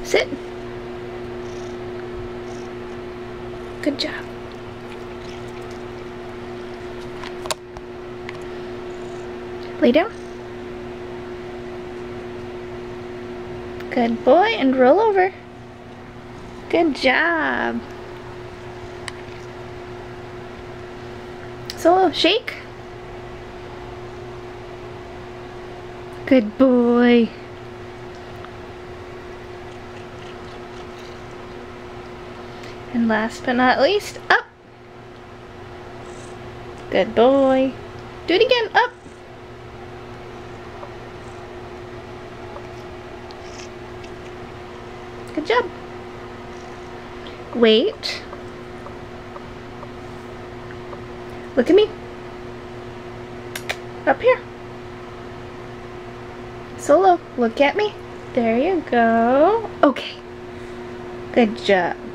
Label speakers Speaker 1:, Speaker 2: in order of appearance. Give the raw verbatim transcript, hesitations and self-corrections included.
Speaker 1: Sit. Good job. Lay down. Good boy, and roll over. Good job. Solo, shake. Good boy. And last but not least, up. Good boy. Do it again, up. Good job. Wait. Look at me. Up here. Solo, look at me. There you go. Okay. Good job.